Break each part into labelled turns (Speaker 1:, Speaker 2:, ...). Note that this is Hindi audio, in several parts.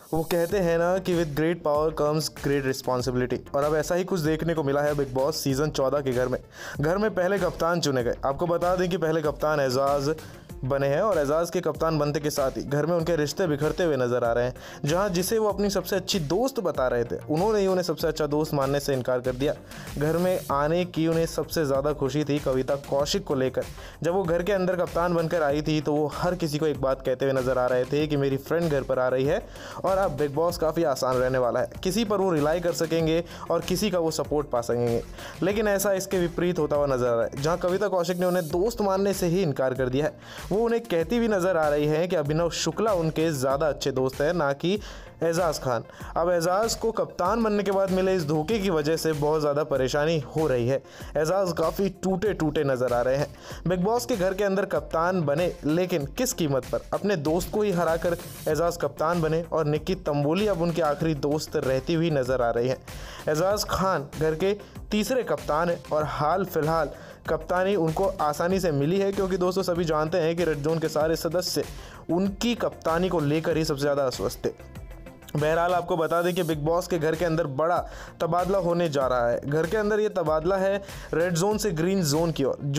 Speaker 1: वो कहते हैं ना कि with great power comes great responsibility. और अब ऐसा ही कुछ देखने को मिला है बिग बॉस सीज़न 14 के घर में पहले कप्तान चुने गए। आपको बता दें कि पहले कप्तान एजाज बने हैं और एजाज के कप्तान बनते के साथ ही घर में उनके रिश्ते बिखरते हुए नजर आ रहे हैं। जहां जिसे वो अपनी सबसे अच्छी दोस्त बता रहे थे, उन्होंने ही उन्हें सबसे अच्छा दोस्त मानने से इनकार कर दिया। घर में आने की उन्हें सबसे ज़्यादा खुशी थी कविता कौशिक को लेकर। जब वो घर के अंदर कप्तान बनकर आई थी तो वो हर किसी को एक बात कहते हुए नजर आ रहे थे कि मेरी फ्रेंड घर पर आ रही है और अब बिग बॉस काफ़ी आसान रहने वाला है। किसी पर वो रिलाई कर सकेंगे और किसी का वो सपोर्ट पा सकेंगे। लेकिन ऐसा इसके विपरीत होता हुआ नजर आ रहा है, जहाँ कविता कौशिक ने उन्हें दोस्त मानने से ही इनकार कर दिया है। वो उन्हें कहती भी नजर आ रही है कि अभिनव शुक्ला उनके ज़्यादा अच्छे दोस्त हैं, ना कि एजाज खान। अब एजाज को कप्तान बनने के बाद मिले इस धोखे की वजह से बहुत ज़्यादा परेशानी हो रही है। एजाज काफ़ी टूटे टूटे नजर आ रहे हैं। बिग बॉस के घर के अंदर कप्तान बने, लेकिन किस कीमत पर? अपने दोस्त को ही हराकर एजाज कप्तान बने और निक्की तंबोली अब उनके आखिरी दोस्त रहती हुई नजर आ रही है। एजाज खान घर के तीसरे कप्तान हैं और हाल फिलहाल कप्तानी उनको आसानी से मिली है, क्योंकि दोस्तों सभी जानते हैं कि रेड जोन के सारे सदस्य उनकी कप्तानी को लेकर ही सबसे ज़्यादा अस्वस्थ थे। बहरहाल आपको बता दें कि बिग बॉस के घर के अंदर बड़ा तबादला होने जा रहा है। घर के अंदर ये तबादला है रेड जोन से ग्रीन जोन की ओर।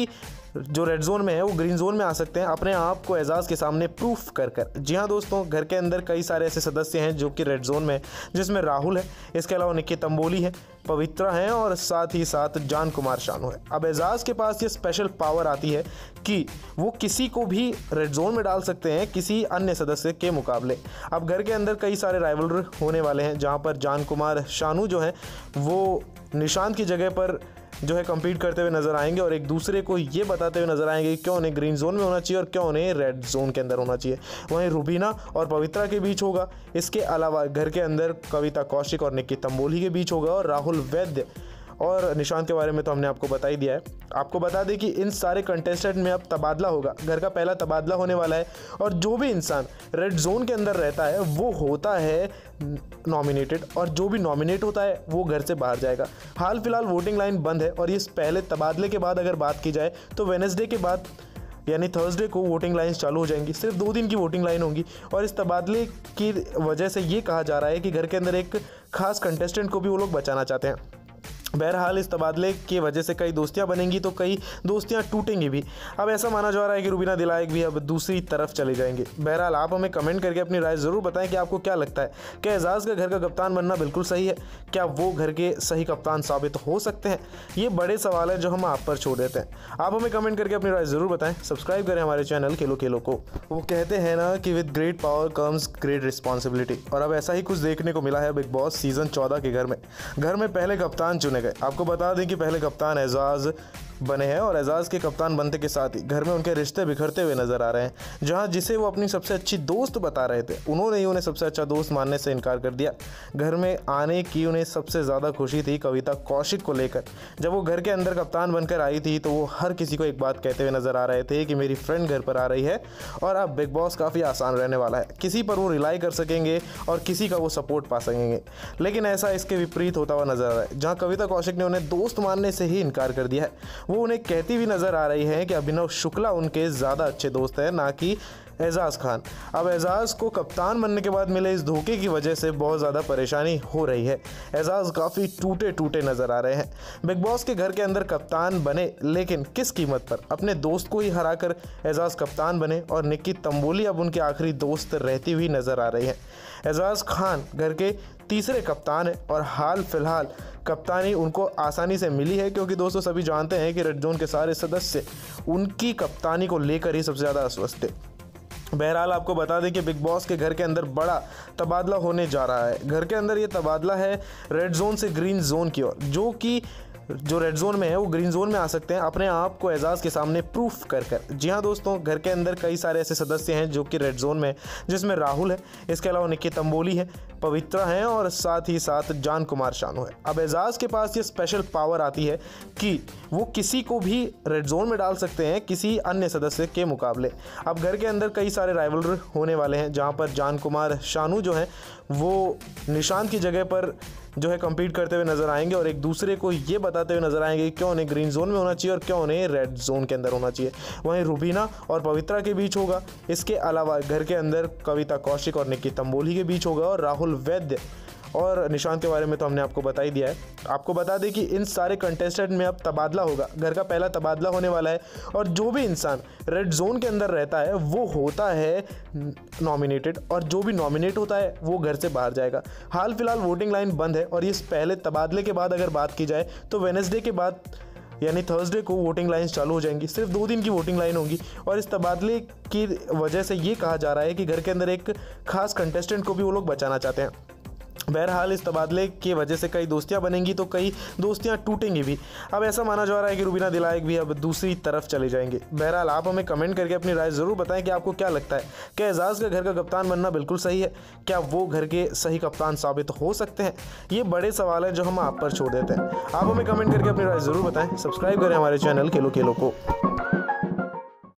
Speaker 1: जो रेड जोन में है वो ग्रीन जोन में आ सकते हैं अपने आप को एजाज के सामने प्रूफ कर कर। जी हाँ दोस्तों, घर के अंदर कई सारे ऐसे सदस्य हैं जो कि रेड जोन में है, जिसमें राहुल है, इसके अलावा निक्की तंबोली है, पवित्रा है और साथ ही साथ जान कुमार शानू है। अब एजाज के पास ये स्पेशल पावर आती है कि वो किसी को भी रेड जोन में डाल सकते हैं किसी अन्य सदस्य के मुकाबले। अब घर के अंदर कई सारे राइवलरी होने वाले हैं, जहाँ पर जान कुमार शानू जो है वो निशांत की जगह पर जो है कम्पीट करते हुए नजर आएंगे और एक दूसरे को ये बताते हुए नजर आएंगे कि क्यों उन्हें ग्रीन जोन में होना चाहिए और क्यों उन्हें रेड जोन के अंदर होना चाहिए। वहीं रुबीना और पवित्रा के बीच होगा। इसके अलावा घर के अंदर कविता कौशिक और निक्की तंबोली के बीच होगा और राहुल वैद्य और निशांत के बारे में तो हमने आपको बता ही दिया है। आपको बता दें कि इन सारे कंटेस्टेंट में अब तबादला होगा। घर का पहला तबादला होने वाला है और जो भी इंसान रेड जोन के अंदर रहता है वो होता है नॉमिनेटेड, और जो भी नॉमिनेट होता है वो घर से बाहर जाएगा। हाल फिलहाल वोटिंग लाइन बंद है और इस पहले तबादले के बाद अगर बात की जाए तो वेडनेसडे के बाद यानी थर्सडे को वोटिंग लाइन्स चालू हो जाएंगी। सिर्फ 2 दिन की वोटिंग लाइन होगी और इस तबादले की वजह से ये कहा जा रहा है कि घर के अंदर एक खास कंटेस्टेंट को भी वो लोग बचाना चाहते हैं। बहरहाल इस तबादले की वजह से कई दोस्तियां बनेंगी तो कई दोस्तियां टूटेंगी भी। अब ऐसा माना जा रहा है कि रुबीना दिलायक भी अब दूसरी तरफ चले जाएंगे। बहरहाल आप हमें कमेंट करके अपनी राय ज़रूर बताएं कि आपको क्या लगता है, क्या एजाज का घर का कप्तान बनना बिल्कुल सही है? क्या वो घर के सही कप्तान साबित हो सकते हैं? ये बड़े सवाल हैं जो हम आप पर छोड़ देते हैं। आप हमें कमेंट करके अपनी राय ज़रूर बताएं। सब्सक्राइब करें हमारे चैनल खेलो खेलो को। वो कहते हैं ना कि with great power comes great responsibility. और अब ऐसा ही कुछ देखने को मिला है बिग बॉस सीज़न 14 के घर में पहले कप्तान चुने गए। आपको बता दें कि पहले कप्तान एजाज बने हैं और एजाज के कप्तान बनते के साथ ही घर में उनके रिश्ते बिखरते हुए नजर आ रहे हैं। जहां जिसे वो अपनी सबसे अच्छी दोस्त बता रहे थे, उन्होंने ही उन्हें सबसे अच्छा दोस्त मानने से इनकार कर दिया। घर में आने की उन्हें सबसे ज़्यादा खुशी थी कविता कौशिक को लेकर। जब वो घर के अंदर कप्तान बनकर आई थी तो वो हर किसी को एक बात कहते हुए नजर आ रहे थे कि मेरी फ्रेंड घर पर आ रही है और अब बिग बॉस काफ़ी आसान रहने वाला है। किसी पर वो रिलाई कर सकेंगे और किसी का वो सपोर्ट पा सकेंगे। लेकिन ऐसा इसके विपरीत होता हुआ नजर आ रहा है, जहाँ कविता कौशिक ने उन्हें दोस्त मानने से ही इनकार कर दिया है। वो उन्हें कहती भी नजर आ रही है कि अभिनव शुक्ला उनके ज़्यादा अच्छे दोस्त हैं, ना कि एजाज खान। अब एजाज को कप्तान बनने के बाद मिले इस धोखे की वजह से बहुत ज़्यादा परेशानी हो रही है। एजाज काफ़ी टूटे टूटे नजर आ रहे हैं। बिग बॉस के घर के अंदर कप्तान बने, लेकिन किस कीमत पर? अपने दोस्त को ही हराकर एजाज कप्तान बने और निक्की तंबोली अब उनके आखिरी दोस्त रहती हुई नजर आ रही है। एजाज खान घर के तीसरे कप्तान हैं और हाल फिलहाल कप्तानी उनको आसानी से मिली है, क्योंकि दोस्तों सभी जानते हैं कि रेड जोन के सारे सदस्य उनकी कप्तानी को लेकर ही सबसे ज़्यादा अस्वस्थ थे। बहरहाल आपको बता दें कि बिग बॉस के घर के अंदर बड़ा तबादला होने जा रहा है। घर के अंदर ये तबादला है रेड जोन से ग्रीन जोन की ओर। जो रेड जोन में है वो ग्रीन जोन में आ सकते हैं अपने आप को एजाज के सामने प्रूफ कर कर। जी हाँ दोस्तों, घर के अंदर कई सारे ऐसे सदस्य हैं जो कि रेड जोन में, जिसमें राहुल है, इसके अलावा निक्की तंबोली है, पवित्रा है और साथ ही साथ जान कुमार शानू है। अब एजाज के पास ये स्पेशल पावर आती है कि वो किसी को भी रेड जोन में डाल सकते हैं किसी अन्य सदस्य के मुकाबले। अब घर के अंदर कई सारे राइवलरी होने वाले हैं, जहाँ पर जान कुमार शानू जो हैं वो निशांत की जगह पर जो है कम्पीट करते हुए नजर आएंगे और एक दूसरे को ये बता बताते हुए नजर आएंगे क्यों उन्हें ग्रीन जोन में होना चाहिए और क्यों उन्हें रेड जोन के अंदर होना चाहिए। वहीं रुबीना और पवित्रा के बीच होगा। इसके अलावा घर के अंदर कविता कौशिक और निकी तंबोली के बीच होगा और राहुल वैद्य और निशांत के बारे में तो हमने आपको बता ही दिया है। आपको बता दें कि इन सारे कंटेस्टेंट में अब तबादला होगा, घर का पहला तबादला होने वाला है और जो भी इंसान रेड जोन के अंदर रहता है वो होता है नॉमिनेटेड और जो भी नॉमिनेट होता है वो घर से बाहर जाएगा। हाल फिलहाल वोटिंग लाइन बंद है और इस पहले तबादले के बाद अगर बात की जाए तो वेडनेसडे के बाद यानी थर्सडे को वोटिंग लाइन्स चालू हो जाएंगी। सिर्फ 2 दिन की वोटिंग लाइन होगी और इस तबादले की वजह से ये कहा जा रहा है कि घर के अंदर एक खास कंटेस्टेंट को भी वो लोग बचाना चाहते हैं। बहरहाल इस तबादले की वजह से कई दोस्तियां बनेंगी तो कई दोस्तियां टूटेंगी भी। अब ऐसा माना जा रहा है कि रुबीना दिलायक भी अब दूसरी तरफ चले जाएंगे। बहरहाल आप हमें कमेंट करके अपनी राय ज़रूर बताएं कि आपको क्या लगता है, क्या एजाज़ का घर का कप्तान बनना बिल्कुल सही है? क्या वो घर के सही कप्तान साबित हो सकते हैं? ये बड़े सवाल हैं जो हम आप पर छोड़ देते हैं। आप हमें कमेंट करके अपनी राय ज़रूर बताएं। सब्सक्राइब करें हमारे चैनल खेलो खेलो को।